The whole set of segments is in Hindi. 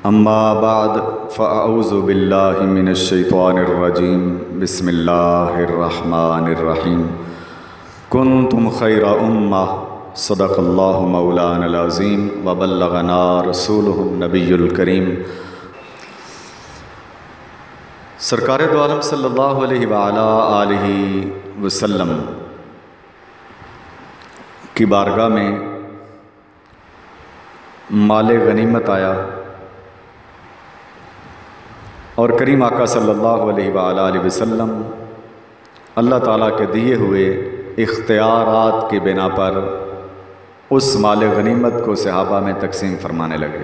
अम्मा बाद फ़अऊज़ु बिल्लाहि मिनश्शैतानिर्रजीम बिस्मिल्लाहिर्रहमानिर्रहीम कुन्तुम खैरा उम्मह सदक़ल्लाहु मौलानल अज़ीम व बल्लगना रसूलुहुन नबियुल करीम। सरकार दो आलम सल्लल्लाहु अलैहि व अला आलिहि वसल्लम की बारगाह में माले गनीमत आया और करीम आका सल्लल्लाहु अलैहि व आलिहि वसल्लम अल्लाह ताला के दिए हुए इख्तियारात की बिना पर उस माले गनीमत को सहाबा में तकसीम फरमाने लगे।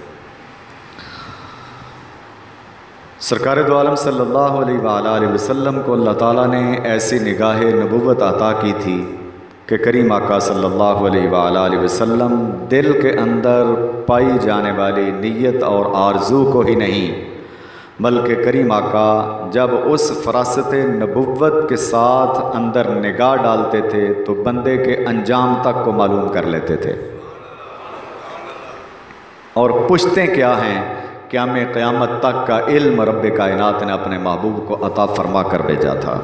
सरकार दो आलम सल्लल्लाहु अलैहि व आलिहि वसल्लम को अल्लाह ताला ने ऐसी निगाह नबुव्वत अता की थी कि करीम आका सल्लल्लाहु अलैहि व आलिहि वसल्लम दिल के अंदर पाई जाने वाली नीयत और आरजू को ही नहीं बल्कि करीम आका जब उस फरासत नबुव्वत के साथ अंदर निगाह डालते थे तो बंदे के अंजाम तक को मालूम कर लेते थे और पुश्तें क्या हैं क्या में क़यामत तक का इल्म रब्बे कायनात ने अपने महबूब को अता फरमा कर भेजा था।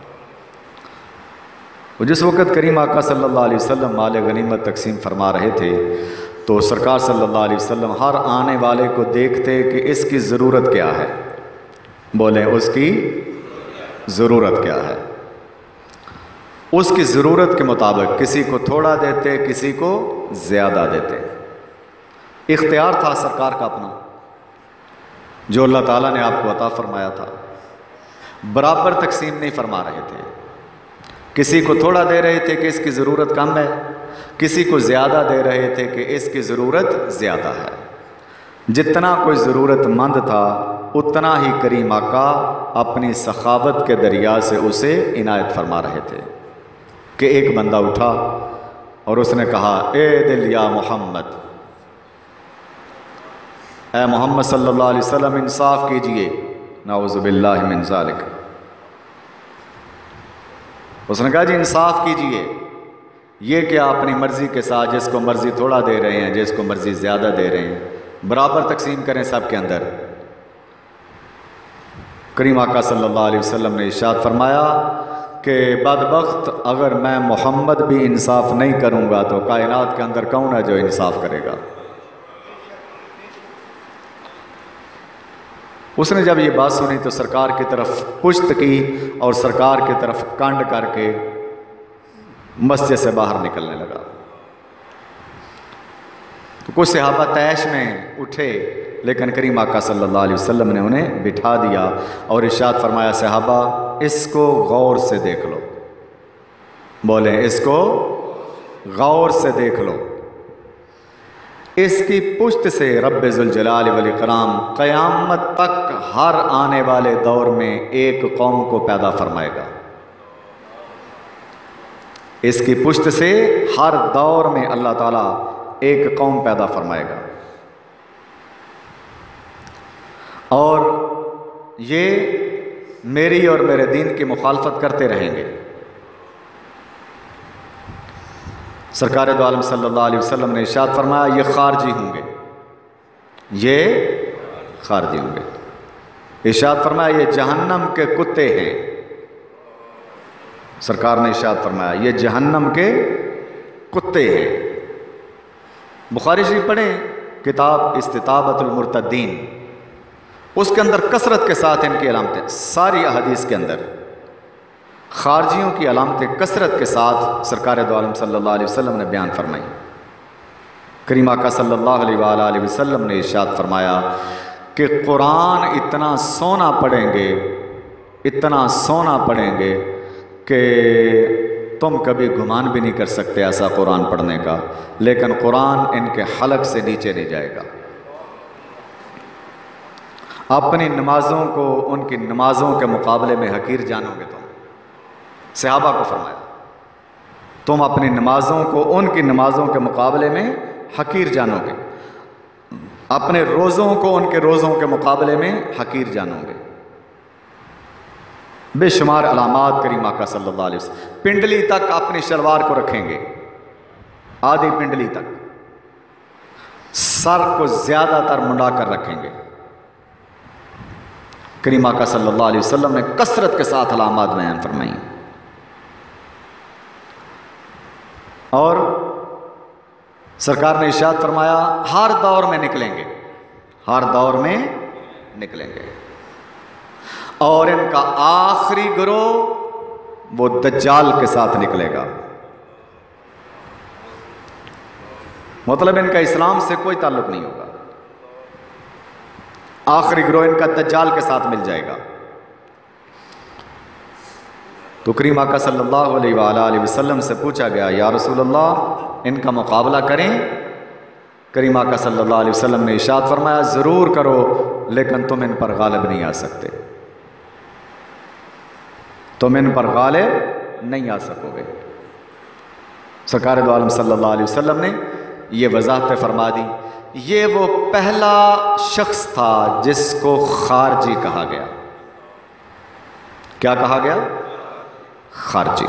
जिस वक़्त करीम आका सल्लल्लाहु अलैहि वसल्लम माले गनीमत तकसीम फरमा रहे थे तो सरकार सल्लल्लाहु अलैहि वसल्लम हर आने वाले को देखते कि इसकी ज़रूरत क्या है। बोले उसकी ज़रूरत क्या है। उसकी ज़रूरत के मुताबिक किसी को थोड़ा देते, किसी को ज़्यादा देते। इख्तियार था सरकार का अपना जो अल्लाह ताला ने आपको अता फरमाया था। बराबर तकसीम नहीं फरमा रहे थे। किसी को थोड़ा दे रहे थे कि इसकी ज़रूरत कम है, किसी को ज़्यादा दे रहे थे कि इसकी ज़रूरत ज़्यादा है। जितना कोई ज़रूरतमंद था उतना ही करीम आका अपनी सखावत के दरिया से उसे इनायत फरमा रहे थे कि एक बंदा उठा और उसने कहा, ए दिल या मोहम्मद, ए मोहम्मद सल्लल्लाहु अलैहि वसल्लम इंसाफ कीजिए। नाऊज़ु बिल्लाहि मिन ज़ालिक। उसने कहा जी इंसाफ कीजिए। ये क्या अपनी मर्ज़ी के साथ जिसको मर्ज़ी थोड़ा दे रहे हैं, जिसको मर्ज़ी ज़्यादा दे रहे हैं, बराबर तकसीम करें सब के अंदर। करीम आका सल्लल्लाहु अलैहि वसल्लम ने इरशाद फरमाया कि बदबख्त अगर मैं मोहम्मद भी इंसाफ नहीं करूँगा तो कायनात के अंदर कौन है जो इंसाफ करेगा। उसने जब ये बात सुनी तो सरकार की तरफ पुश्त की और सरकार की तरफ कांड करके मस्जिद से बाहर निकलने लगा। तो कुछ सहाबा तैश में उठे लेकिन करीम आका सल्लल्लाहु अलैहि वसल्लम ने उन्हें बिठा दिया और इरशाद फरमाया, सहाबा इसको गौर से देख लो। बोले इसको गौर से देख लो। इसकी पुश्त से रब्बे ज़ुल जलाल वल इकराम क़यामत तक हर आने वाले दौर में एक कौम को पैदा फरमाएगा। इसकी पुश्त से हर दौर में अल्लाह ताला एक कौम पैदा फरमाएगा और ये मेरी और मेरे दीन की मुखालफत करते रहेंगे। सरकार दो आलम सल्लल्लाहु अलैहि वसल्लम ने इरशाद फरमाया, ये खारजी होंगे, ये खारजी होंगे। इरशाद फरमाया ये जहन्नम के कुत्ते हैं। सरकार ने इरशाद फरमाया ये जहन्नम के कुत्ते हैं। बुखारी शरीफ पढ़ें किताब इस्तिताबतुल मुर्तद्दीन, उसके अंदर कसरत के साथ इनकी अलामतें, सारी अहादीस के अंदर खारजियों की अलामतें कसरत के साथ सरकार दो आलम सल्लल्लाहु अलैहि वसल्लम ने बयान फरमाई। करीम आका सल्लल्लाहु अलैहि वसल्लम ने इरशाद फरमाया कि कुरान इतना सोना पढ़ेंगे, इतना सोना पढ़ेंगे कि तुम कभी गुमान भी नहीं कर सकते ऐसा कुरान पढ़ने का, लेकिन कुरान इनके हलक से नीचे नहीं जाएगा। अपनी नमाज़ों को उनकी नमाज़ों के मुकाबले में हकीर जानोगे तुम। सहाबा को फरमाया तुम अपनी नमाज़ों को उनकी नमाज़ों के मुकाबले में हकीर जानोगे, अपने रोज़ों को उनके रोज़ों के मुकाबले में हकीर जानोगे। बेशुमार अलामात करीम आका सल्लल्लाहु अलैहि वसल्लम पिंडली तक अपनी शलवार को रखेंगे, आधी पिंडली तक सर को ज़्यादातर मुंडा कर रखेंगे। करीम आका सल्लल्लाहु अलैहि वसल्लम ने कसरत के साथ अलामात बयान फरमाई। और सरकार ने इरशाद फरमाया हर दौर में निकलेंगे, हर दौर में निकलेंगे। और इनका आखिरी गिरोह वो दज्जाल के साथ निकलेगा। मतलब इनका इस्लाम से कोई ताल्लुक नहीं होगा। आखिरी गिरोह इनका दज्जाल के साथ मिल जाएगा। तो करीम आका सल्लल्लाहु अलैहि वसल्लम से पूछा गया, या रसूल अल्लाह, इनका मुकाबला करें? करीम आका सल्लल्लाहु अलैहि वसल्लम ने इरशाद फरमाया, ज़रूर करो, लेकिन तुम इन पर गालिब नहीं आ सकते, तुम इन पर गालिब नहीं आ सकोगे। सरकार दो आलम सल्लल्लाहु अलैहि वसल्लम ने ये वजाहत फरमा दी। ये वो पहला शख्स था जिसको खारजी कहा गया। क्या कहा गया? खारजी।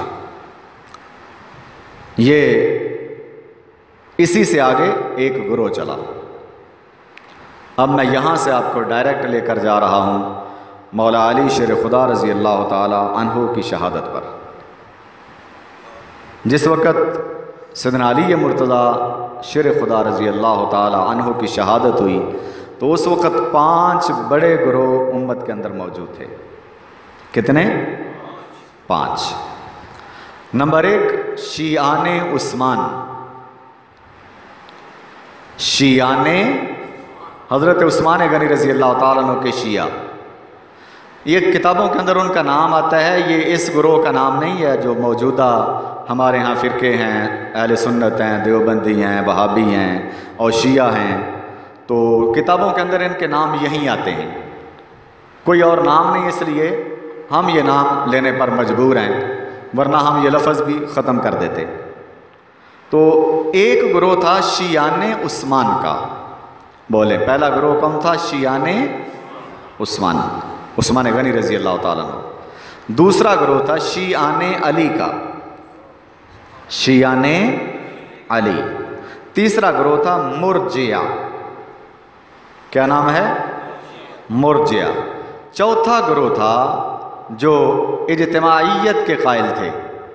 ये इसी से आगे एक गिरोह चला। अब मैं यहां से आपको डायरेक्ट लेकर जा रहा हूं मौला अली शेर खुदा रज़ी अल्लाह ताला अन्हु की शहादत पर। जिस वक़्त सैयदना अली मुर्तज़ा शेर खुदा रज़ी अल्लाह ताला अन्हु की शहादत हुई तो उस वक़्त 5 बड़े गिरोह उम्मत के अंदर मौजूद थे। कितने? 5। नंबर 1 शियाने उस्मान, शियाने हज़रत उस्मान गनी रज़ी अल्लाह ताला अन्हु के शिया। ये किताबों के अंदर उनका नाम आता है। ये इस गिरोह का नाम नहीं है जो मौजूदा हमारे यहाँ फ़िरके हैं, अहले सुन्नत हैं, देवबंदी हैं, वहाबी हैं और शिया हैं। तो किताबों के अंदर इनके नाम यहीं आते हैं, कोई और नाम नहीं। इसलिए हम ये नाम लेने पर मजबूर हैं, वरना हम ये लफ्ज़ भी ख़त्म कर देते। तो एक गिरोह था शियाने उस्मान का। बोले पहला गिरोह कौन था? शियाने उस्मान, उस्मान गनी रज़ी अल्लाह ताला अन्हु। दूसरा गिरोह था शियाने अली का, शियाने अली। तीसरा गिरोह था मुर्जिया। क्या नाम है? मुर्जिया। चौथा गिरोह था जो इज्तिमाइयत के कायल थे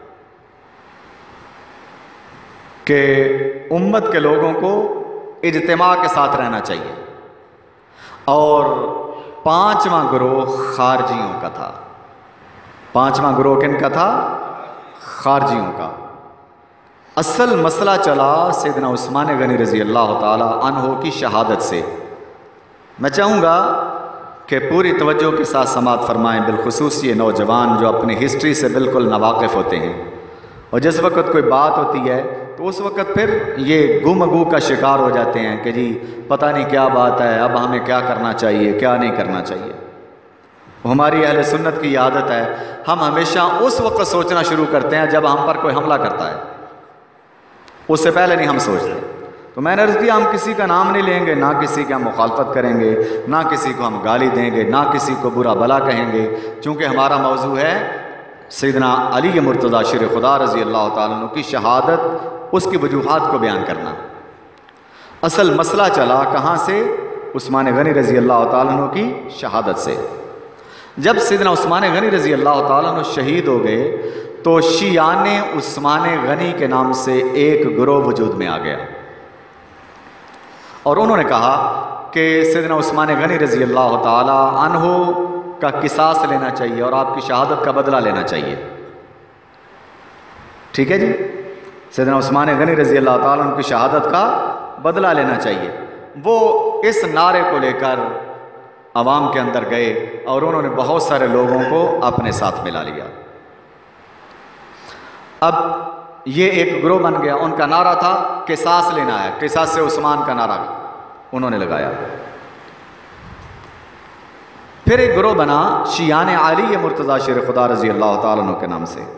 कि उम्मत के लोगों को इज्तिमा के साथ रहना चाहिए। और 5वां गिरोह खारजियों का था। 5वां गिरोह किनका था? खारजियों का। असल मसला चला सैयदना उस्मान गनी रज़ी अल्लाह ताला अन्हु की शहादत से। मैं चाहूँगा कि पूरी तवज्जो के साथ समाअत फरमाएँ, बिलखुसूस ये नौजवान जो अपनी हिस्ट्री से बिल्कुल नावाकिफ़ होते हैं। और जिस वक़्त कोई बात होती है तो उस वक़्त फिर ये गुमगू का शिकार हो जाते हैं कि जी पता नहीं क्या बात है, अब हमें क्या करना चाहिए, क्या नहीं करना चाहिए। हमारी अहले सुन्नत की आदत है, हम हमेशा उस वक्त सोचना शुरू करते हैं जब हम पर कोई हमला करता है, उससे पहले नहीं हम सोचते। तो मैंने अर्ज़ किया हम किसी का नाम नहीं लेंगे, ना किसी की हम मुखालफत करेंगे, ना किसी को हम गाली देंगे, ना किसी को बुरा भला कहेंगे, चूँकि हमारा मौजू है सैयदना अली मुर्तज़ा शेर खुदा रज़ी अल्लाह ताला अन्हु की शहादत, उसकी वजूहात को बयान करना। असल मसला चला कहाँ से? उस्मान गनी रज़ी अल्लाह ताला अन्हु की शहादत से। जब सैयदना उस्मान गनी रज़ी अल्लाह ताला अन्हु शहीद हो गए तो शियाने उस्मान गनी के नाम से एक गिरोह वजूद में आ गया। और उन्होंने कहा कि सैयदना उस्मान गनी रज़ी अल्लाह ताला अन्हु का किसास लेना चाहिए और आपकी शहादत का बदला लेना चाहिए। ठीक है जी, सैयदना उस्मान गनी रज़ी अल्लाह ताला अन्हु की शहादत का बदला लेना चाहिए। वो इस नारे को लेकर आवाम के अंदर गए और उन्होंने बहुत सारे लोगों को अपने साथ मिला लिया। अब ये एक गिरोह बन गया। उनका नारा था किसास लेना है, किसास से उस्मान का नारा उन्होंने लगाया। फिर एक गिरोह बना शियाने अली मुर्तज़ा शेर खुदा रज़ी अल्लाह ताला अन्हु के नाम से,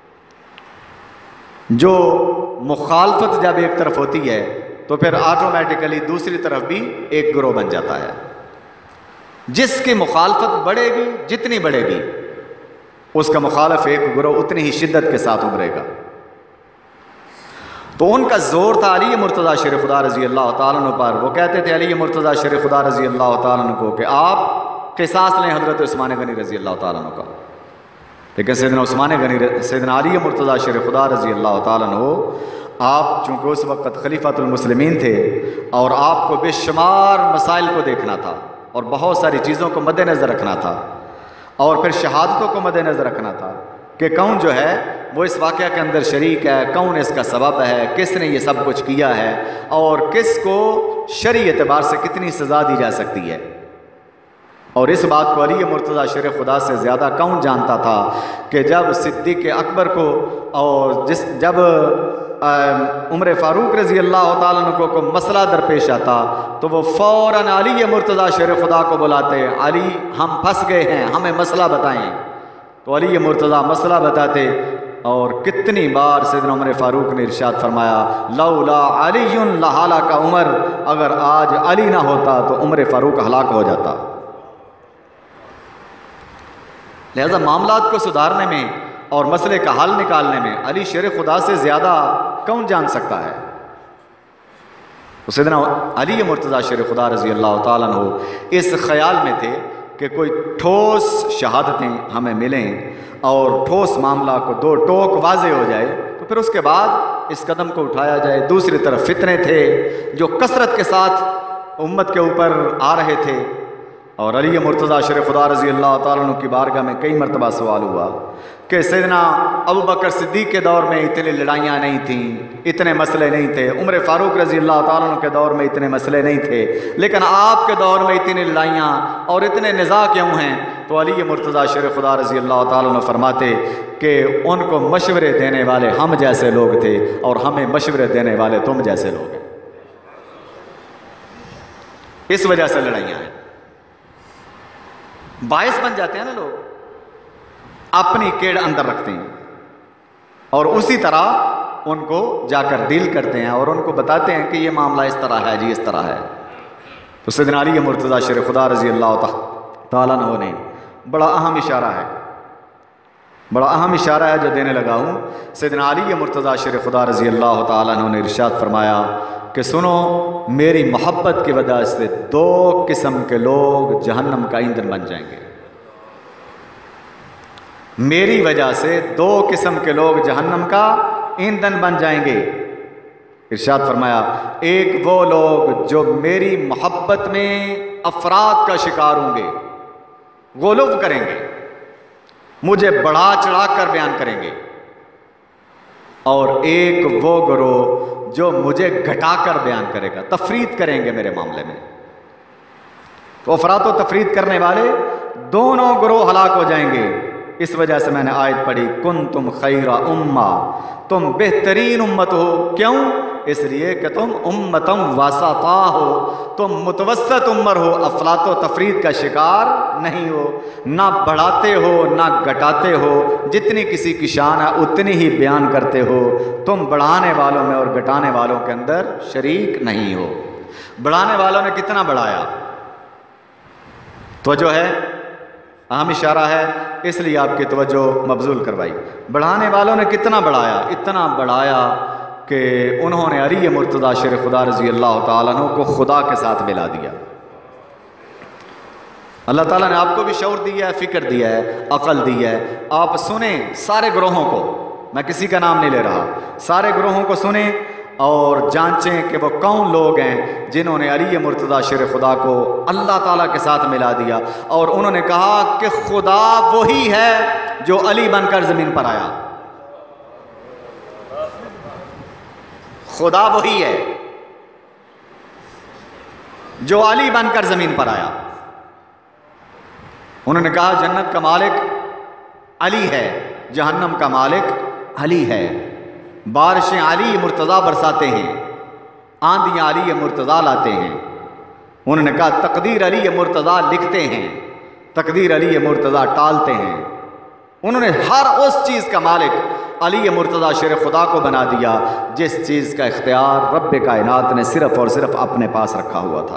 जो मुखालफत जब एक तरफ होती है तो फिर ऑटोमेटिकली दूसरी तरफ भी एक गिरोह बन जाता है। जिसकी मुखालफत बढ़ेगी, जितनी बढ़ेगी, उसका मुखालिफ एक गिरोह उतनी ही शिद्दत के साथ उभरेगा। तो उनका ज़ोर था अली मुर्तज़ा शेर खुदा रज़ी अल्लाह ताला अन्हु पर। वो कहते थे अली मुर्तज़ा शेर खुदा रज़ी अल्लाह ताला अन्हु को कि आप क़िसास लें हज़रत उस्मान गनी रज़ी अल्लाह ताला अन्हु का। लेकिन सैयदना उस्मान गनी, सैयदना अली मुर्तज़ा शेर खुदा रज़ी अल्लाह ताला अन्हु, आप चूँकि उस वक़्त खलीफातुल मुस्लिमीन थे और आपको बेशुमार मसाइल को देखना था और बहुत सारी चीज़ों को मद्देनज़र रखना था और फिर शहादतों को मद्देनज़र रखना था कि कौन जो है वो इस वाक़या के अंदर शरीक है, कौन इसका सबब है, किसने ये सब कुछ किया है और किस को शरई एतबार से कितनी सज़ा दी जा सकती है। और इस बात को अली मुर्तज़ा शेर खुदा से ज़्यादा कौन जानता था कि जब सिद्दीक़ अकबर को और जब उमर फ़ारूक रज़ी अल्लाह ताला अन्हु को मसला दरपेश आता तो वो फ़ौरन अली मुर्तज़ा शेर खुदा को बुलाते, अली हम फंस गए हैं, हमें मसला बताएं। तो अली मुर्तज़ा मसला बताते और कितनी बार सैयदना उमर फ़ारूक ने इरशाद फरमाया, लौला अलीयुन लहालका उमर, अगर आज अली ना होता तो उमर फ़ारूक हलाक हो जाता। लिहाजा मामलात को सुधारने में और मसले का हल निकालने में अली शेर खुदा से ज़्यादा कौन जान सकता है। तो सैयदना अली मुर्तज़ा शेर खुदा रज़ी अल्लाह ताला अन्हु इस ख्याल में थे कि कोई ठोस शहादतें हमें मिलें और ठोस मामला को दो टोक वाज़े हो जाए तो फिर उसके बाद इस कदम को उठाया जाए। दूसरी तरफ फितने थे जो कसरत के साथ उम्मत के ऊपर आ रहे थे और अली मुर्तज़ा शेर खुदा रज़ी अल्लाह ताला अन्हु की बारगाह में कई मरतबा सवाल हुआ कि सैयदना अबू बकर सिद्दीक़ के दौर में इतनी लड़ाइयाँ नहीं थीं, इतने मसले नहीं थे, उमर फ़ारूक रज़ी अल्लाह ताला अन्हु के दौर में इतने मसले नहीं थे, लेकिन आपके दौर में इतनी लड़ाइयाँ और इतने निज़ा क्यों हैं। तो अली मुर्तज़ा शेर खुदा रज़ी अल्लाह ताला अन्हु फरमाते कि उनको मशवरे देने वाले हम जैसे लोग थे और हमें मशवरे देने वाले तुम जैसे लोग हैं, इस वजह से लड़ाइयाँ हैं। बायस बन जाते हैं ना लोग, अपनी केड़ अंदर रखते हैं और उसी तरह उनको जाकर डील करते हैं और उनको बताते हैं कि ये मामला इस तरह है जी, इस तरह है। तो सैयदना अली मुर्तज़ा शेर खुदा रज़ी अल्लाह ताला अन्हु ने बड़ा अहम इशारा है जो देने लगा हूँ। सैयदना अली मुर्तज़ा शेर खुदा रज़ी अल्लाह ताला अन्हु ने इरशाद फरमाया कि सुनो, मेरी मोहब्बत की वजह से दो किस्म के लोग जहन्नम का ईंधन बन जाएंगे। मेरी वजह से दो किस्म के लोग जहन्नम का ईंधन बन जाएंगे। इरशाद फरमाया, एक वो लोग जो मेरी मोहब्बत में अफराद का शिकार होंगे, गुलूव करेंगे, मुझे बढ़ा चढ़ा कर बयान करेंगे, और एक वो गिरोह जो मुझे घटाकर बयान करेगा, तफरीद करेंगे मेरे मामले में। तो अफरात व तफरीद करने वाले दोनों गिरोह हलाक हो जाएंगे। इस वजह से मैंने आयत पढ़ी, कुन तुम खैरा उम्मा, तुम बेहतरीन उम्मत हो। क्यों? इसलिए कि तुम उम्मतम वसता हो, तुम मुतवस्सत उम्र हो, अफरात व तफरीद का शिकार नहीं हो, ना बढ़ाते हो ना घटाते हो, जितनी किसी की शान है उतनी ही बयान करते हो, तुम बढ़ाने वालों में और घटाने वालों के अंदर शरीक नहीं हो। बढ़ाने वालों ने कितना बढ़ाया तो जो है अहम इशारा है, इसलिए आपकी तवज्जो मबजूल करवाई। बढ़ाने वालों ने कितना बढ़ाया, इतना बढ़ाया कि उन्होंने अली मुर्तज़ा शेर खुदा रज़ी अल्लाह ताला अन्हु को खुदा के साथ मिला दिया। अल्लाह ताला ने आपको भी शऊर दिया है, फ़िक्र दिया है, अक़ल दी है। आप सुने सारे ग्रोहों को, मैं किसी का नाम नहीं ले रहा, सारे ग्रोहों को सुने और जांचें कि वो कौन लोग हैं जिन्होंने अली मुर्तज़ा शेर खुदा को अल्लाह ताला के साथ मिला दिया। और उन्होंने कहा कि खुदा वही है जो अली बनकर ज़मीन पर आया, खुदा वही है जो अली बनकर ज़मीन पर आया। उन्होंने कहा जन्नत का मालिक अली है, जहन्नम का मालिक अली है, बारिशें अली मुर्तज़ा बरसाते हैं, आंधियाँ अली मुर्तज़ा लाते हैं। उन्होंने कहा तकदीर अली मुर्तज़ा लिखते हैं, तकदीर अली मुर्तज़ा टालते हैं। उन्होंने हर उस चीज़ का मालिक अली मुर्तज़ा शेर खुदा को बना दिया जिस चीज़ का इख्तियार रब्बे कायनात ने सिर्फ़ और सिर्फ अपने पास रखा हुआ था।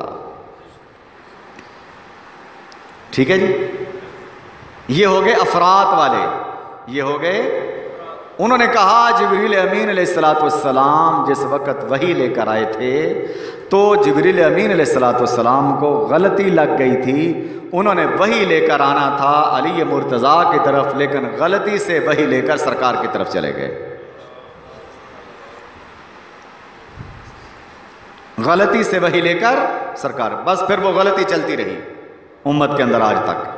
ठीक है जी, ये हो गए अफरात वाले, ये हो गए उन्होंने कहा जिब्रील अमीन अलैहिस्सलाम जिस वक़्त वही लेकर आए थे तो जिब्रील अमीन अलैहिस्सलाम को गलती लग गई थी। उन्होंने वही लेकर आना था अली मुर्तज़ा की तरफ, लेकिन गलती से वही लेकर सरकार की तरफ चले गए। गलती से वही लेकर सरकार, बस फिर वो गलती चलती रही उम्मत के अंदर आज तक।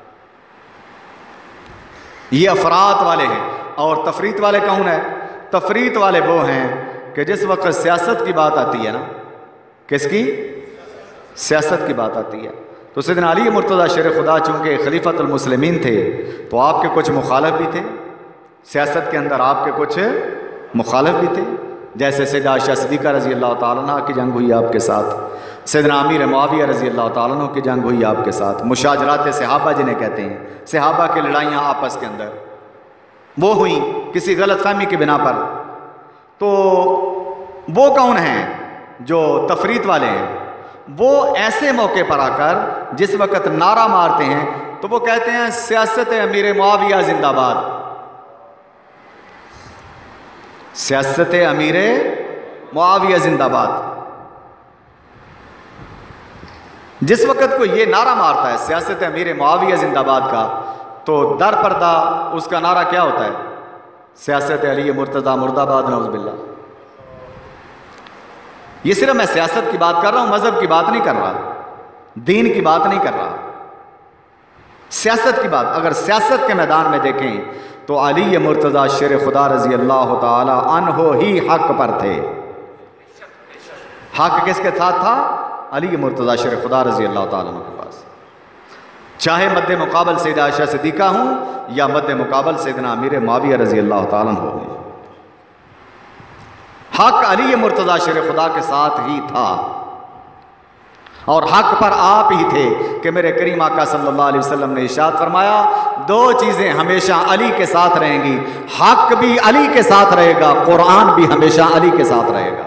ये अफरात वाले हैं। और तफरीत वाले कौन है? तफरीत वाले वो हैं कि जिस वक्त सियासत की बात आती है ना, किसकी? सियासत की बात आती है तो सैयदना अली मुर्तज़ा शेर खुदा चूँकि खलीफतुल मुस्लिमीन थे तो आपके कुछ मुखालिफ भी थे, सियासत के अंदर आपके कुछ मुखालिफ भी थे। जैसे सैयदा आयशा सिद्दीक़ा रज़ी अल्लाह ताला अन्हा की जंग हुई आपके साथ, सैयदना अमीर मुआविया रज़ी अल्लाह ताला अन्हु की जंग हुई आपके साथ, मुशाजरात सहाबा जिन्हें कहते हैं, सहाबा की लड़ाइयाँ आपस के अंदर वो हुई किसी गलतफहमी की बिना पर। तो वो कौन हैं जो तफरीत वाले हैं? वो ऐसे मौके पर आकर जिस वक़्त नारा मारते हैं तो वो कहते हैं सियासत अमीर मुआविया जिंदाबाद, सियासत अमीर मुआविया जिंदाबाद। जिस वक़्त को ये नारा मारता है सियासत अमीर मुआविया जिंदाबाद का तो दर पर्दा उसका नारा क्या होता है? सियासत अली मुर्तज़ा मुर्दाबाद नौज़ुबिल्लाह। ये सिर्फ मैं सियासत की बात कर रहा हूं, मजहब की बात नहीं कर रहा, दीन की बात नहीं कर रहा, सियासत की बात। अगर सियासत के मैदान में देखें तो अली मुर्तज़ा शेर खुदा रज़ी अल्लाह ताला अन्हो ही हक पर थे। हक किसके साथ था? अली मुर्तज़ा शेर खुदा रज़ी अल्लाह ताला अन्हु के पास। चाहे मद्दे मुकाबल सैयदा आयशा सिद्दीक़ा हूं या मद्दे मुकाबल सैयदना अमीर मुआविया रज़ी अल्लाह ताला अन्हु हो, हक अली मुर्तज़ा शेर खुदा के साथ ही था और हक पर आप ही थे कि मेरे करीम आका सल्लल्लाहु अलैहि वसल्लम ने इरशाद फरमाया दो चीज़ें हमेशा अली के साथ रहेंगी, हक भी अली के साथ रहेगा, कुरान भी हमेशा अली के साथ रहेगा।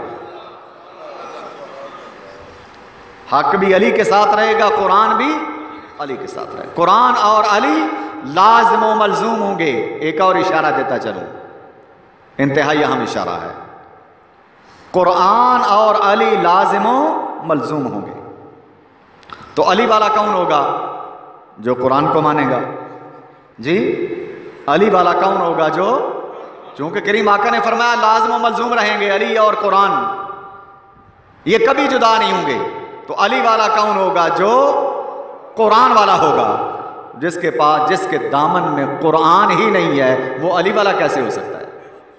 हक भी अली के साथ रहेगा, कुरान भी अली के साथ रहेगा। कुरान और अली लाज़िम व मलज़ूम होंगे। एक और इशारा देता चलूं, इंतहाई अहम इशारा है। कुरान और अली लाज़िम व मलज़ूम होंगे। तो अली वाला कौन होगा? जो कुरान को मानेगा। जी, अली वाला कौन होगा? जो, चूंकि करीम आका ने फरमाया लाज़िम व मलज़ूम रहेंगे अली और कुरान, ये कभी जुदा नहीं होंगे। तो अली वाला कौन होगा? जो कुरान वाला होगा। जिसके पास, जिसके दामन में कुरान ही नहीं है वो अली वाला कैसे हो सकता है?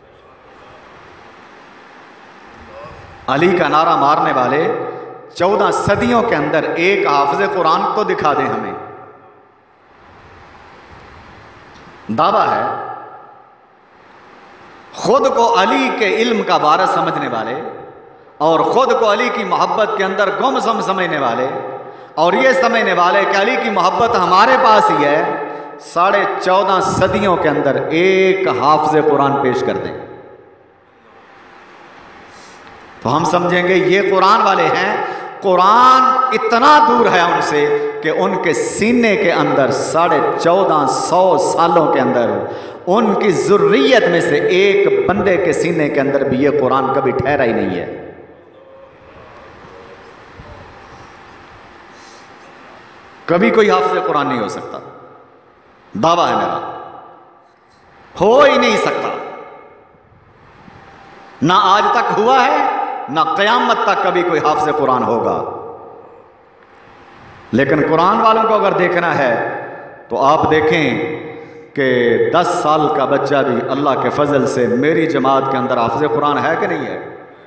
अली का नारा मारने वाले 14 सदियों के अंदर एक हाफिज़ कुरान तो दिखा दें हमें। दावा है खुद को अली के इल्म का वारिस समझने वाले और खुद को अली की मोहब्बत के अंदर गुमसुम समझने वाले और ये समझने वाले कि अली की मोहब्बत हमारे पास ही है, 14.5 सदियों के अंदर एक हाफिज़ कुरान पेश कर दें तो हम समझेंगे ये कुरान वाले हैं। कुरान इतना दूर है उनसे कि उनके सीने के अंदर 1450 सालों के अंदर उनकी ज़ुर्रियत में से एक बंदे के सीने के अंदर भी ये कुरान कभी ठहरा ही नहीं है। कभी कोई हाफिज़ कुरान नहीं हो सकता, दावा है मेरा, हो ही नहीं सकता। ना आज तक हुआ है ना क़यामत तक कभी कोई हाफिज़ कुरान होगा। लेकिन कुरान वालों को अगर देखना है तो आप देखें कि 10 साल का बच्चा भी अल्लाह के फजल से मेरी जमात के अंदर हाफिज़ कुरान है कि नहीं है?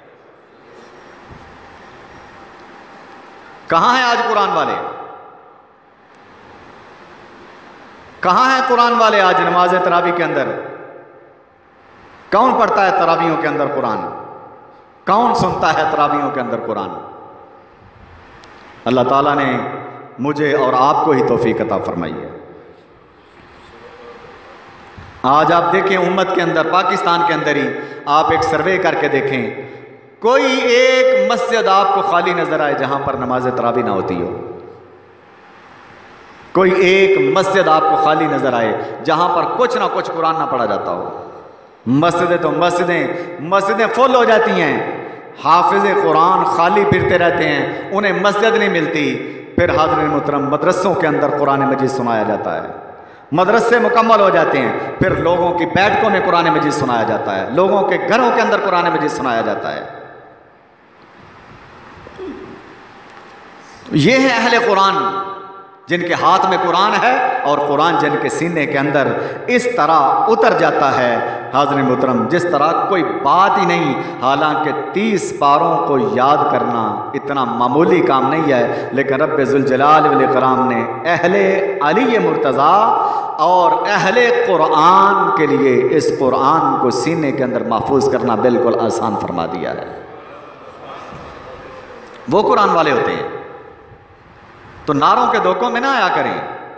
कहां है आज कुरान वाले? कहां है कुरान वाले आज? नमाज तरावी के अंदर कौन पढ़ता है? तरावियों के अंदर कुरान कौन सुनता है? तरावियों के अंदर कुरान। अल्लाह ताला ने मुझे और आपको ही तौफीक अता फरमाई है। आज आप देखें उम्मत के अंदर, पाकिस्तान के अंदर ही आप एक सर्वे करके देखें, कोई एक मस्जिद आपको खाली नजर आए जहां पर नमाज तरावी ना होती हो। कोई एक मस्जिद आपको खाली नजर आए जहां पर कुछ ना कुछ कुरान ना पढ़ा जाता हो। मस्जिदें तो मस्जिदें फुल हो जाती हैं, हाफिज़ कुरान खाली फिरते रहते हैं, उन्हें मस्जिद नहीं मिलती। फिर हाज़रीन मोहतरम मदरसों के अंदर कुरान मजीद सुनाया जाता है, मदरसे मुकम्मल हो जाते हैं, फिर लोगों की बैठकों में कुरान मजीद सुनाया जाता है, लोगों के घरों के अंदर कुरान मजीद सुनाया जाता है। ये है अहले कुरान, जिनके हाथ में कुरान है और कुरान जिनके सीने के अंदर इस तरह उतर जाता है हाज़रीन मोहतरम, जिस तरह कोई बात ही नहीं। हालांकि 30 पारों को याद करना इतना मामूली काम नहीं है, लेकिन रब्बे ज़ुल जलाल वल इकराम ने अहले अली मुर्तज़ा और अहले कुरान के लिए इस कुरान को सीने के अंदर महफूज करना बिल्कुल आसान फरमा दिया है। वो कुरान वाले होते हैं, तो नारों के धोखों में ना आया करें,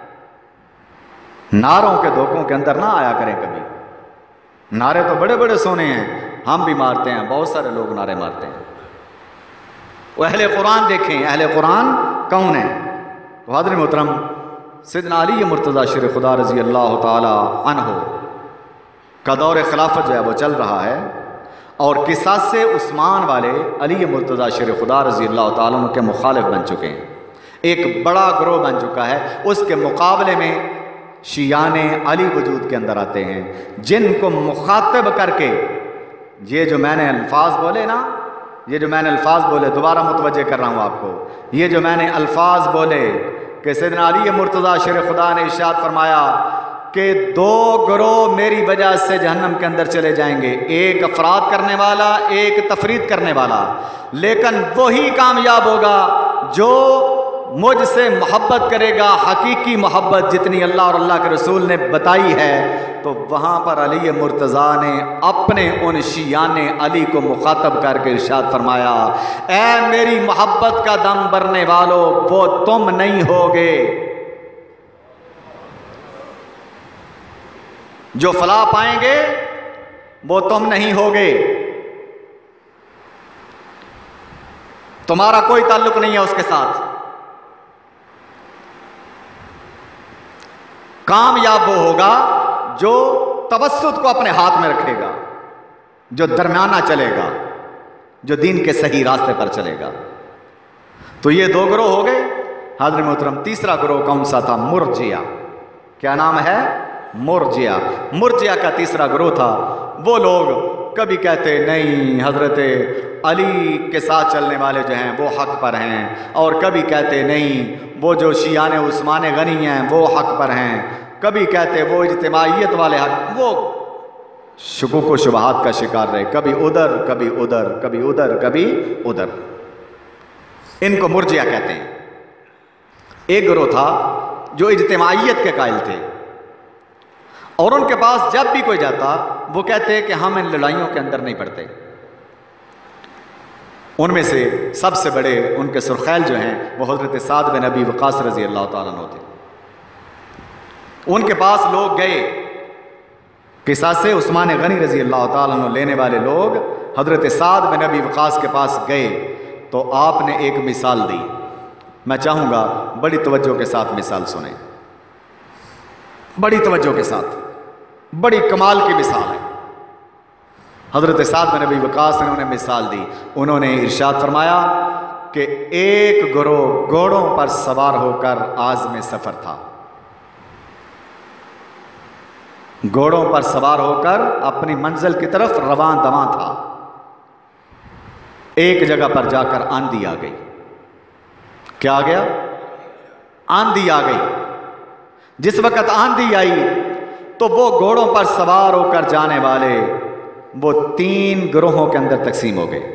नारों के धोखों के अंदर ना आया करें कभी। नारे तो बड़े बड़े सोने हैं, हम भी मारते हैं, बहुत सारे लोग नारे मारते हैं। वो अहले कुरान देखें, अहले कुरान कौन है? तो हाज़रीन मोहतरम सैयदना अली मुर्तज़ा शेर खुदा रज़ी अल्लाह ताला अन्हु का दौर खिलाफत जो है वो चल रहा है, और किसास से उस्मान वाले अली मुर्तज़ा शेर खुदा रज़ी अल्लाह ताला अन्हु के मुखालिफ बन चुके हैं, एक बड़ा ग्रोह बन चुका है। उसके मुकाबले में शियाने अली वजूद के अंदर आते हैं, जिनको मुखातब करके ये जो मैंने अल्फाज बोले ना, ये जो मैंने अल्फाज बोले, दोबारा मुतवज्जे कर रहा हूँ आपको, ये जो मैंने अल्फाज बोले कि सैयदना अली मुर्तज़ा शेर खुदा ने इरशाद फरमाया कि 2 ग्रोह मेरी वजह से जहन्नम के अंदर चले जाएंगे, एक अफराद करने वाला, एक तफरीद करने वाला। लेकिन वही कामयाब होगा जो मुझसे मोहब्बत करेगा, हकीकी मोहब्बत जितनी अल्लाह और अल्लाह के रसूल ने बताई है। तो वहाँ पर अली मुर्तज़ा ने अपने उन शियाने अली को मुखातब करके इरशाद फरमाया, ऐ मेरी मोहब्बत का दम भरने वालों, वो तुम नहीं होगे जो फलाह पाएंगे, वो तुम नहीं होगे, तुम्हारा कोई ताल्लुक नहीं है उसके साथ। कामयाब वो होगा जो तवस्सुत को अपने हाथ में रखेगा, जो दरमियाना चलेगा, जो दीन के सही रास्ते पर चलेगा। तो ये 2 ग्रोह हो गए हाज़रीन मोहतरम। तीसरा ग्रोह कौन सा था? मुर्जिया। क्या नाम है? मुर्जिया। मुर्जिया का तीसरा ग्रोह था, वो लोग कभी कहते नहीं हज़रत अली के साथ चलने वाले जो हैं वो हक पर हैं, और कभी कहते नहीं वो जो शियाने उस्मान गनी हैं वो हक पर हैं, कभी कहते वो इज्तिमाइयत वाले हक, वो शुकूक व शुबहात का शिकार रहे, कभी उधर कभी उधर, कभी उधर कभी उधर। इनको मुर्जिया कहते हैं। एक गिरोह था जो इज्तिमाइयत के कायल थे, और उनके पास जब भी कोई जाता वो कहते कि हम इन लड़ाइयों के अंदर नहीं पड़ते। उनमें से सबसे बड़े उनके सुरखैल जो हैं वो हज़रत साद बिन अबी वक़ास रज़ी अल्लाह ताला अन्हु थे। उनके पास लोग गए, किसास से उस्मान गनी रज़ी अल्लाह ताला अन्हु लेने वाले लोग हज़रत साद बिन अबी वक़ास के पास गए, तो आपने एक मिसाल दी। मैं चाहूँगा बड़ी तवज्जो के साथ मिसाल सुने, बड़ी तवज्जो के साथ, बड़ी कमाल की मिसाल है। हज़रत साद बिन अबी वक़ास ने उन्हें मिसाल दी। उन्होंने इरशाद फरमाया कि एक गिरोह घोड़ों पर सवार होकर आज़म सफ़र था, घोड़ों पर सवार होकर अपनी मंजिल की तरफ रवां दवां था। एक जगह पर जाकर आंधी आ गई। क्या आ गया? आंधी आ गई। जिस वक़्त आंधी आई तो वो घोड़ों पर सवार होकर जाने वाले वो 3 गिरोहों के अंदर तकसीम हो गए।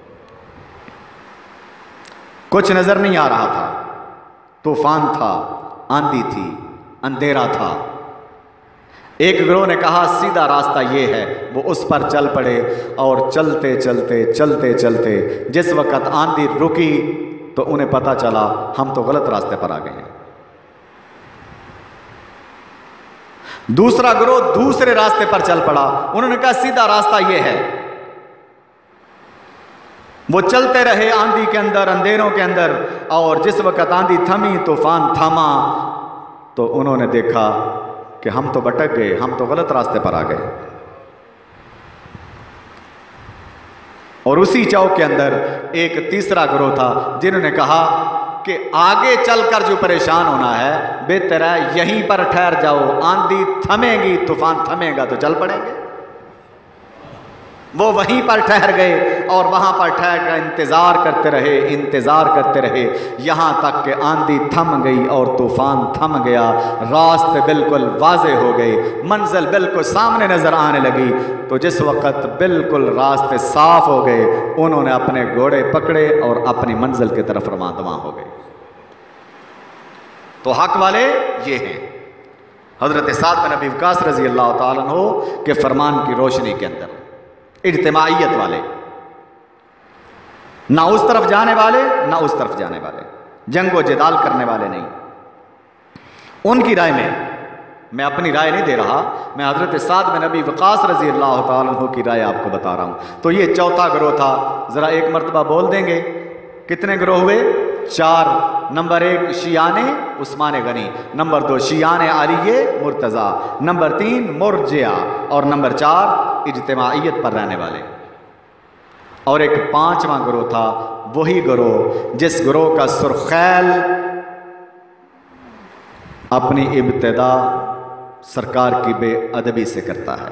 कुछ नजर नहीं आ रहा था, तूफान था, आंधी थी, अंधेरा था। एक गिरोह ने कहा सीधा रास्ता ये है, वो उस पर चल पड़े, और चलते चलते चलते चलते जिस वक़्त आंधी रुकी तो उन्हें पता चला हम तो गलत रास्ते पर आ गए हैं। दूसरा गिरोह दूसरे रास्ते पर चल पड़ा, उन्होंने कहा सीधा रास्ता यह है। वो चलते रहे आंधी के अंदर, अंधेरों के अंदर, और जिस वक़्त आंधी थमी, तूफान थमा, तो उन्होंने देखा कि हम तो भटक गए, हम तो गलत रास्ते पर आ गए। और उसी चौक के अंदर एक तीसरा गिरोह था जिन्होंने कहा कि आगे चलकर जो परेशान होना है बेहतर है यहीं पर ठहर जाओ, आंधी थमेगी, तूफान थमेगा तो चल पड़ेंगे। वो वहीं पर ठहर गए और वहां पर ठहर कर इंतजार करते रहे यहां तक कि आंधी थम गई और तूफान थम गया। रास्ते बिल्कुल वाजे हो गए, मंजिल बिल्कुल सामने नजर आने लगी। तो जिस वक्त बिल्कुल रास्ते साफ हो गए उन्होंने अपने घोड़े पकड़े और अपनी मंजिल की तरफ रवाना हो गए। तो हक वाले ये हैं हजरत साद बिन अबी वक्कास रजी अल्लाह तआला अन्हु के फरमान की रोशनी के अंदर इज्तिमाइयत वाले, ना उस तरफ जाने वाले ना उस तरफ जाने वाले, जंगो जिदाल करने वाले नहीं। उनकी राय में, मैं अपनी राय नहीं दे रहा, मैं हजरत साद बिन अबी वक्कास रजी अल्लाह तआला अन्हु की राय आपको बता रहा हूं। तो ये चौथा गिरोह था। जरा एक मरतबा बोल देंगे कितने गिरोह हुए? 4। नंबर 1 शियाने उस्मान गनी, नंबर 2 शियाने अली मुर्तज़ा, नंबर 3 मुर्जिया और नंबर 4 इज्तिमाइयत पर रहने वाले। और एक 5वां गिरोह था, वही गिरोह जिस गिरोह का सुरखैल अपनी इब्तिदा सरकार की बेअदबी से करता है,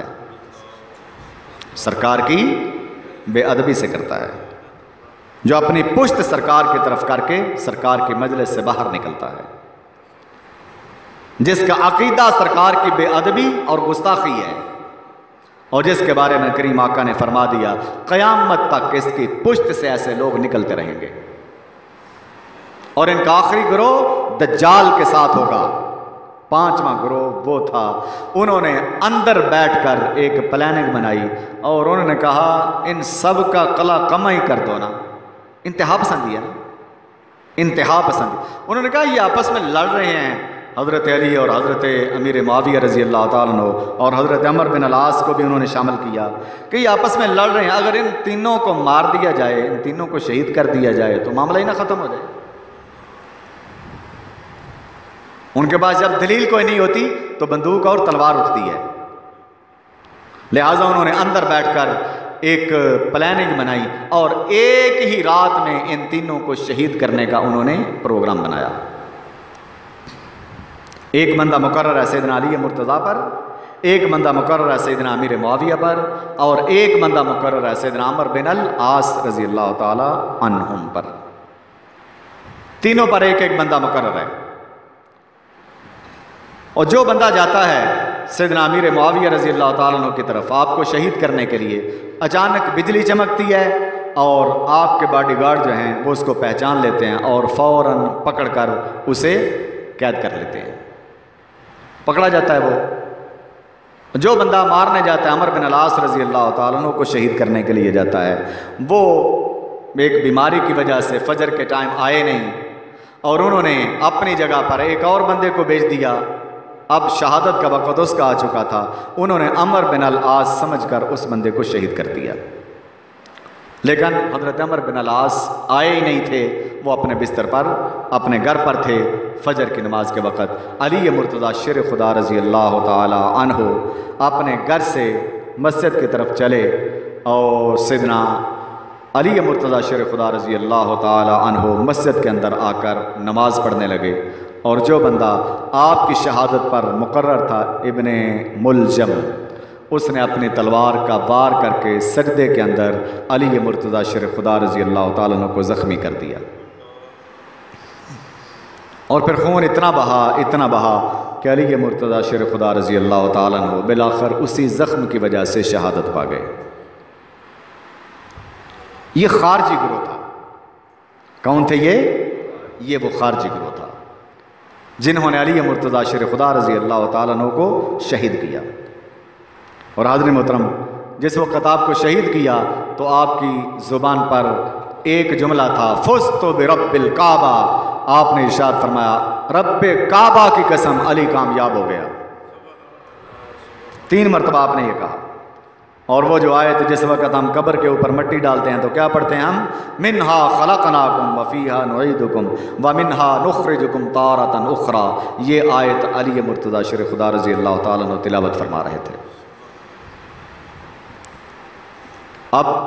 सरकार की बेअदबी से करता है, जो अपनी पुश्त सरकार की तरफ करके सरकार की मजलिस से बाहर निकलता है, जिसका अकीदा सरकार की बेअदबी और गुस्ताखी है और जिसके बारे में करीम आका ने फरमा दिया क़यामत तक इसकी पुश्त से ऐसे लोग निकलते रहेंगे। और इनका आखिरी गिरोह दज्जाल के साथ होगा। 5वां गिरोह वो था, उन्होंने अंदर बैठकर एक प्लानिंग बनाई और उन्होंने कहा इन सब का कला कमा ही कर दो ना। इंतहा पसंदी है ना, इंतहा पसंद। उन्होंने कहा ये आपस में लड़ रहे हैं, हज़रत अली और हज़रत अमीर मुआविया रज़ी अल्लाह ताला अन्हु और हज़रत अमर बिन अल-आस को भी उन्होंने शामिल किया कि ये आपस में लड़ रहे हैं, अगर इन तीनों को मार दिया जाए, इन तीनों को शहीद कर दिया जाए तो मामला ही ना ख़त्म हो जाए। उनके पास जब दलील कोई नहीं होती तो बंदूक और तलवार उठती है। लिहाजा उन्होंने अंदर बैठकर एक प्लानिंग बनाई और एक ही रात में इन तीनों को शहीद करने का उन्होंने प्रोग्राम बनाया। एक बंदा मुकर्रर है सैयदना अली मुर्तज़ा पर, एक बंदा मुकर्रर है सैयदना अमीर मुआविया पर और एक बंदा मुकर्रर है सैयदना अमर बिन अल-आस रज़ी अल्लाह ताला अन्हुम पर। तीनों पर एक एक बंदा मुकर्रर है। और जो बंदा जाता है सैयदना अमीर मुआविया रज़ी अल्लाह ताला अन्हु की तरफ आपको शहीद करने के लिए, अचानक बिजली चमकती है और आपके बॉडीगार्ड जो हैं वो उसको पहचान लेते हैं और फ़ौरन पकड़कर उसे कैद कर लेते हैं। पकड़ा जाता है वो जो बंदा मारने जाता है, अमर बिन अल-आस रज़ी अल्लाह ताला अन्हु को शहीद करने के लिए जाता है, वो एक बीमारी की वजह से फजर के टाइम आए नहीं और उन्होंने अपनी जगह पर एक और बंदे को भेज दिया। अब शहादत का वक़्त उसका आ चुका था, उन्होंने अमर बिन अल-आस समझकर उस बंदे को शहीद कर दिया। लेकिन हज़रत अमर बिन अल-आस आए ही नहीं थे, वो अपने बिस्तर पर अपने घर पर थे। फजर की नमाज के वक़्त अली मुर्तज़ा शेर खुदा रज़ी अल्लाह ताला अन्हु अपने घर से मस्जिद की तरफ चले और सैयदना अली मुर्तज़ा शेर खुदा रज़ी अल्लाह ताला अन्हु मस्जिद के अंदर आकर नमाज पढ़ने लगे। और जो बंदा आपकी शहादत पर मुकर्रर था इब्ने मुलजम, उसने अपनी तलवार का वार करके सजदे के अंदर अली मुर्तज़ा शेर खुदा रज़ी अल्लाह ताला अन्हु को ज़ख्मी कर दिया। और फिर खून इतना बहा कि अली मुर्तज़ा शेर खुदा रज़ी अल्लाह ताला अन्हु बिलाखिर उसी ज़ख्म की वजह से शहादत पा गए। ये खारजी गिरोह था। कौन थे ये वो खारजी गिरोह था जिन्होंने अली मुर्तज़ा शेर खुदा रज़ी अल्लाह ताला अन्हु को शहीद किया। और हाज़िरीन मोहतरम, जिस वक़्त आपको शहीद किया तो आपकी ज़ुबान पर एक जुमला था, फ़ुज़्तु बिरब्बिल काबा। आपने इरशाद फरमाया रब्बे काबा की कसम अली कामयाब हो गया। 3 मरतबा आपने ये कहा। और वो जो आयत जिस वक़्त हम कब्र के ऊपर मिट्टी डालते हैं तो क्या पढ़ते हैं हम? मिन्हा खलक़नाकुम व फ़ीहा नुईदुकुम व मिन्हा नुख़रिजुकुम तारतन उख़रा। ये आयत अली मुर्तज़ा शेर खुदा रज़ी अल्लाह ताला अन्हु तिलावत फरमा रहे थे। अब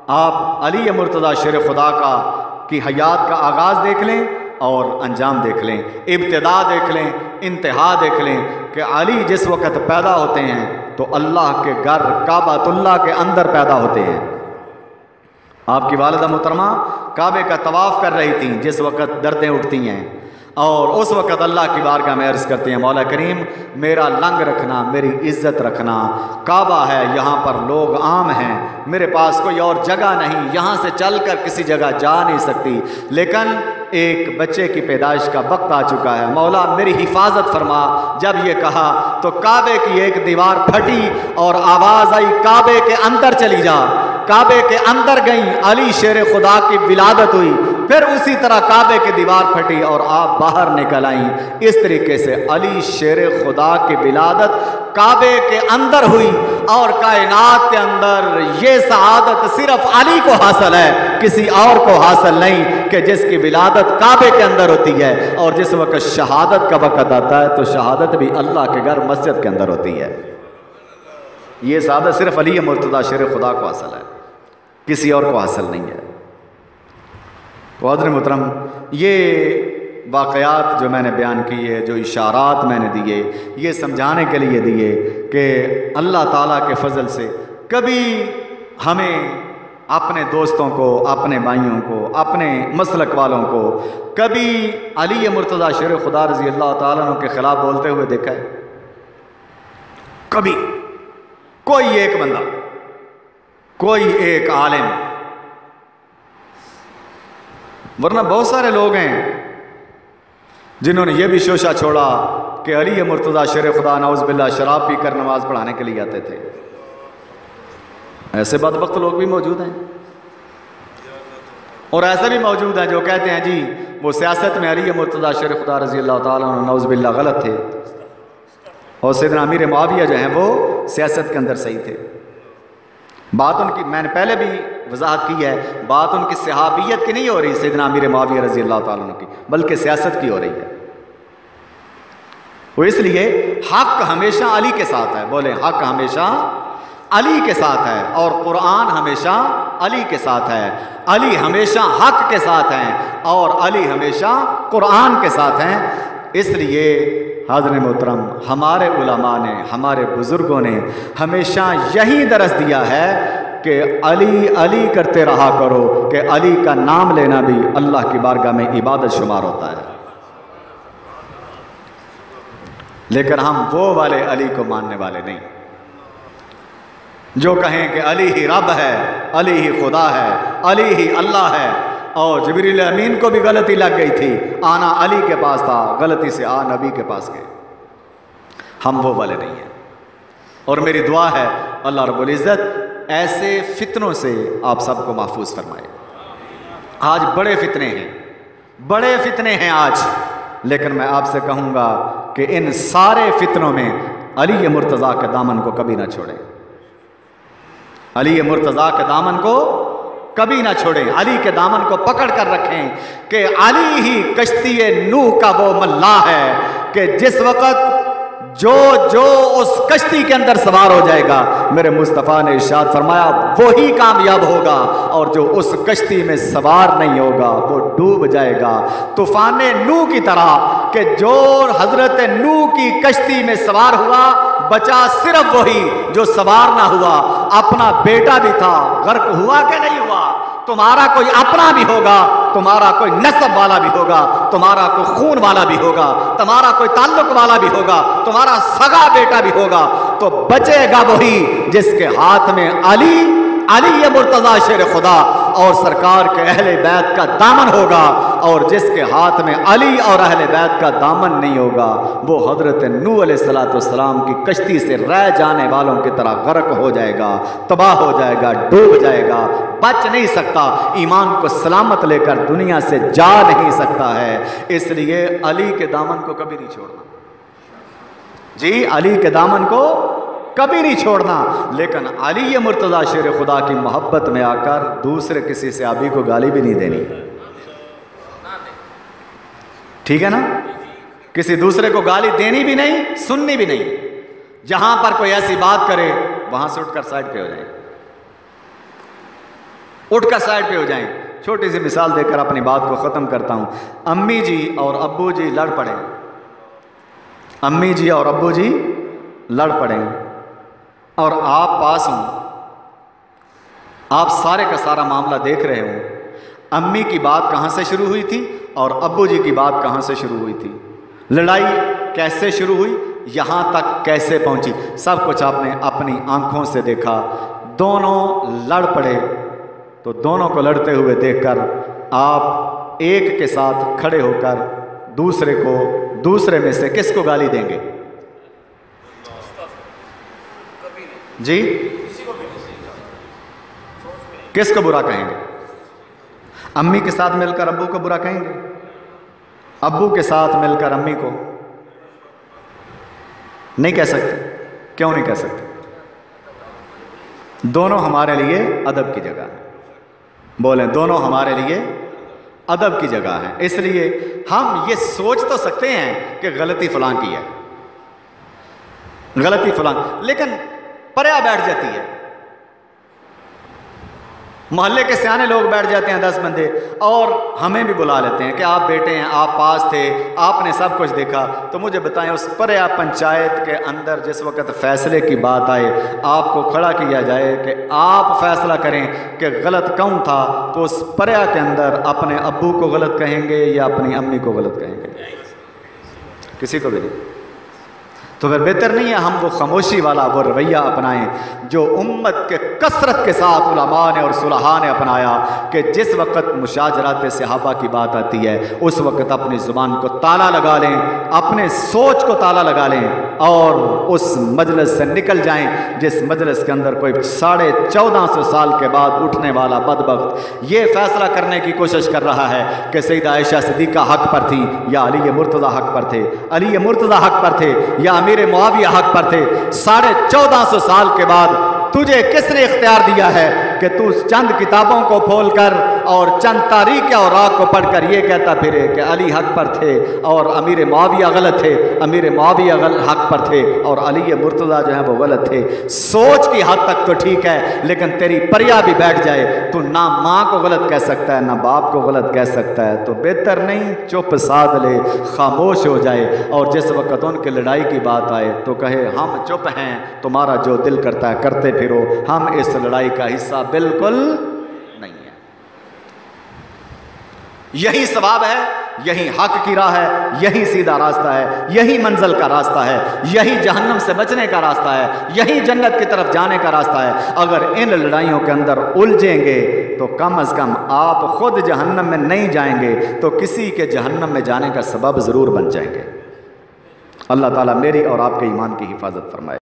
आप अली मुर्तज़ा शेर खुदा की हयात का आगाज़ देख लें और अंजाम देख लें, इब्तिदा देख लें, इंतहा देख लें कि अली जिस वक़्त पैदा होते हैं तो अल्लाह के घर काबतुल्लाह के अंदर पैदा होते हैं। आपकी वालिदा मुहतरमा काबे का तवाफ़ कर रही थी जिस वक़्त दर्दें उठती हैं, और उस वक़्त अल्लाह की बारगाह में अर्ज़ करती हैं, मौला करीम मेरा लंग रखना, मेरी इज़्ज़त रखना, काबा है, यहाँ पर लोग आम हैं, मेरे पास कोई और जगह नहीं, यहाँ से चलकर किसी जगह जा नहीं सकती, लेकिन एक बच्चे की पैदाइश का वक्त आ चुका है, मौला मेरी हिफाजत फरमा। जब ये कहा तो काबे की एक दीवार फटी और आवाज़ आई, काबे के अंदर चली जा। काबे के अंदर गई, अली शेर खुदा की विलादत हुई, फिर उसी तरह काबे की दीवार फटी और आप बाहर निकल आई। इस तरीके से अली शेर खुदा की विलादत काबे के अंदर हुई, और कायनात के अंदर ये सआदत सिर्फ अली को हासिल है, किसी और को हासिल नहीं, कि जिसकी विलादत काबे के अंदर होती है। और जिस वक्त शहादत का वक़्त आता है तो शहादत भी अल्लाह के घर मस्जिद के अंदर होती है। ये सआदत सिर्फ अली मुर्तज़ा शेर खुदा को हासिल है, किसी और को हासिल नहीं है। तो हज़रत मोहतरम, ये वाक़यात जो मैंने बयान किए, जो इशारात मैंने दिए, ये समझाने के लिए दिए कि अल्लाह ताला के फ़ज़ल से कभी हमें अपने दोस्तों को, अपने भाइयों को, अपने मसलक वालों को कभी अली मुर्तज़ा शेर खुदा रज़ी अल्लाह ताला अन्हु के ख़िलाफ़ बोलते हुए देखा है? कभी कोई एक बंदा, कोई एक आलिम, वरना बहुत सारे लोग हैं जिन्होंने ये भी शोशा छोड़ा कि अली मुर्तज़ा शेर खुदा नऊज़ बिल्लाह शराब पीकर नमाज पढ़ाने के लिए आते थे। ऐसे बदबख्त लोग भी मौजूद हैं, और ऐसे भी मौजूद हैं जो कहते हैं जी वो सियासत में अली मुर्तज़ा शेर खुदा रज़ी अल्लाह ताला अन्हु नऊज़ बिल्लाह गलत थे, और सैयदना अमीर मुआविया जो हैं वो सियासत के अंदर सही थे। बात उनकी, मैंने पहले भी वजाहत की है, बात उनकी सहाबियत की नहीं हो रही सैयदना अमीर मुआविया रज़ी अल्लाह ताला अन्हु की, बल्कि सियासत की हो रही है। वो इसलिए हक हमेशा अली के साथ है, बोले हक हमेशा अली के साथ है, और कुरान हमेशा अली के साथ है। अली हमेशा हक के साथ हैं और अली हमेशा कुरान के साथ हैं। इसलिए हाज़िर मोहतरम, हमारे उलमा ने, हमारे बुज़ुर्गों ने हमेशा यही दरस दिया है कि अली अली करते रहा करो, कि अली का नाम लेना भी अल्लाह की बारगाह में इबादत शुमार होता है। लेकिन हम वो वाले अली को मानने वाले नहीं जो कहें कि अली ही रब है, अली ही खुदा है, अली ही अल्लाह है। और जिब्रील अमीन को भी गलती लग गई थी, आना अली के पास था, गलती से आ नबी के पास गए। हम वो वाले नहीं हैं, और मेरी दुआ है अल्लाह रब्बुल इज़्ज़त ऐसे फितनों से आप सबको महफूज फरमाए। आज बड़े फितने हैं, बड़े फितने हैं आज, लेकिन मैं आपसे कहूँगा कि इन सारे फितनों में अली मुर्तज़ा के दामन को कभी ना छोड़ें, अली मुर्तज़ा के दामन को कभी ना छोड़ें, अली के दामन को पकड़ कर रखें कि अली ही कश्ती नूह का वो मल्लाह है कि जिस वक़्त जो जो उस कश्ती के अंदर सवार हो जाएगा, मेरे मुस्तफ़ा ने इरशाद फरमाया वो ही कामयाब होगा, और जो उस कश्ती में सवार नहीं होगा वो डूब जाएगा। तूफान नूह की तरह कि जो हजरत नूह की कश्ती में सवार हुआ, बचा सिर्फ वही जो सवार ना हुआ। अपना बेटा भी था, गर्क हुआ कि नहीं हुआ? तुम्हारा कोई अपना भी होगा, तुम्हारा कोई नस्ब वाला भी होगा, तुम्हारा कोई खून वाला भी होगा, तुम्हारा कोई ताल्लुक वाला भी होगा, तुम्हारा सगा बेटा भी होगा, तो बचेगा वही जिसके हाथ में अली अली मुर्तज़ा शेर खुदा और सरकार के अहले बैत का दामन होगा, और जिसके हाथ में अली और अहले बैत का दामन नहीं होगा वो हजरत नूह अलैहिस्सलाम की कश्ती से रह जाने वालों की तरह गर्क हो जाएगा, तबाह हो जाएगा, डूब जाएगा, बच नहीं सकता, ईमान को सलामत लेकर दुनिया से जा नहीं सकता है। इसलिए अली के दामन को कभी नहीं छोड़ना जी, अली के दामन को कभी नहीं छोड़ना। लेकिन अली मुर्तज़ा शेर खुदा की मोहब्बत में आकर दूसरे किसी सहाबी को गाली भी नहीं देनी, ठीक है ना? किसी दूसरे को गाली देनी भी नहीं, सुननी भी नहीं। जहां पर कोई ऐसी बात करे वहां से उठकर साइड पे हो जाए। उठकर साइड पे हो जाएं। छोटी सी मिसाल देकर अपनी बात को ख़त्म करता हूँ। अम्मी जी और अब्बू जी लड़ पड़े, अम्मी जी और अब्बू जी लड़ पड़े और आप पास हों, आप सारे का सारा मामला देख रहे हो। अम्मी की बात कहाँ से शुरू हुई थी और अब्बू जी की बात कहाँ से शुरू हुई थी, लड़ाई कैसे शुरू हुई, यहाँ तक कैसे पहुँची, सब कुछ आपने अपनी आंखों से देखा। दोनों लड़ पड़े तो दोनों को लड़ते हुए देखकर आप एक के साथ खड़े होकर दूसरे में से किसको गाली देंगे? जी, किसको बुरा कहेंगे? अम्मी के साथ मिलकर अब्बू को बुरा कहेंगे, अब्बू के साथ मिलकर अम्मी को नहीं कह सकते। क्यों नहीं कह सकते? दोनों हमारे लिए अदब की जगह है। बोलें, दोनों हमारे लिए अदब की जगह है। इसलिए हम ये सोच तो सकते हैं कि गलती फलां की है, गलती फलां, लेकिन पर्या बैठ जाती है। मोहल्ले के सियाने लोग बैठ जाते हैं 10 बंदे और हमें भी बुला लेते हैं कि आप बेटे हैं, आप पास थे, आपने सब कुछ देखा। तो मुझे बताएं, उस पर्या पंचायत के अंदर जिस वक्त फैसले की बात आए, आपको खड़ा किया जाए कि आप फैसला करें कि गलत कौन था, तो उस पर्या के अंदर अपने अब्बू को गलत कहेंगे या अपनी अम्मी को गलत कहेंगे? किसी को भी नहीं। तो फिर बेहतर नहीं है हम वो खामोशी वाला वो रवैया अपनाएं जो उम्मत के कसरत के साथ उलमा ने और सुलहा ने अपनाया कि जिस वक़्त मुशाजरात सहाबा की बात आती है उस वक़्त अपनी ज़ुबान को ताला लगा लें, अपने सोच को ताला लगा लें और उस मजलिस से निकल जाएं जिस मजलिस के अंदर कोई 1450 साल के बाद उठने वाला बदबख्त ये फैसला करने की कोशिश कर रहा है कि सैयदा आयशा सिद्दीक़ा हक़ पर थी या अली मुर्तज़ा हक़ पर थे, अली मुर्तज़ा हक़ पर थे या अमीर मुआविया हक़ पर थे। 1450 साल के बाद तुझे किसने इख्तियार दिया है कि तू चंद किताबों को खोलकर और चंद तारीख और राग को पढ़कर ये कहता फिरे कि अली हक़ पर थे और अमीर मुआविया गलत थे, अमीर मुआविया हक़ पर थे और अली मुर्तज़ा जो है वो गलत थे। सोच की हद तक तो ठीक है, लेकिन तेरी पर्या भी बैठ जाए तो ना माँ को गलत कह सकता है ना बाप को गलत कह सकता है। तो बेहतर नहीं चुप साध ले, खामोश हो जाए और जिस वक़्त उनकी लड़ाई की बात आए तो कहे हम चुप हैं, तुम्हारा जो दिल करता है करते फिरो, हम इस लड़ाई का हिस्सा बिल्कुल नहीं है। यही सवाब है, यही हक की राह है, यही सीधा रास्ता है, यही मंजिल का रास्ता है, यही जहन्नम से बचने का रास्ता है, यही जन्नत की तरफ जाने का रास्ता है। अगर इन लड़ाइयों के अंदर उलझेंगे तो कम अज कम आप खुद जहन्नम में नहीं जाएंगे तो किसी के जहन्नम में जाने का सबब जरूर बन जाएंगे। अल्लाह ताला मेरी और आपके ईमान की हिफाजत फरमाए।